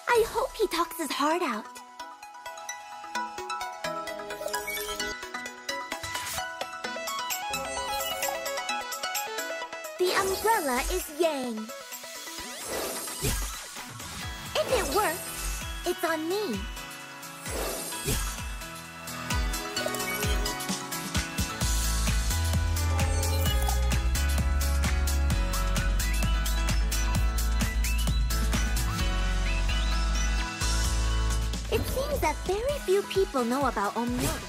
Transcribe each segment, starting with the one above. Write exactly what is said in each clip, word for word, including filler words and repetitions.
I hope he talks his heart out. The umbrella is Yang. If it works, it's on me. It seems that very few people know about Omyo.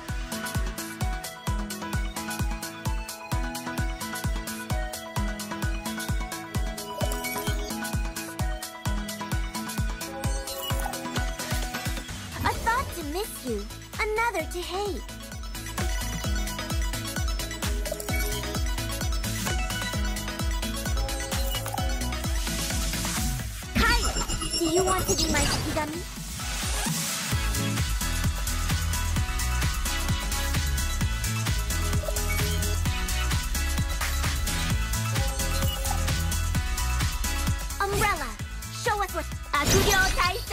A thought to miss you, another to hate. Kai, do you want to be my Shikigami? Umbrella, show us what... Akugyo Tai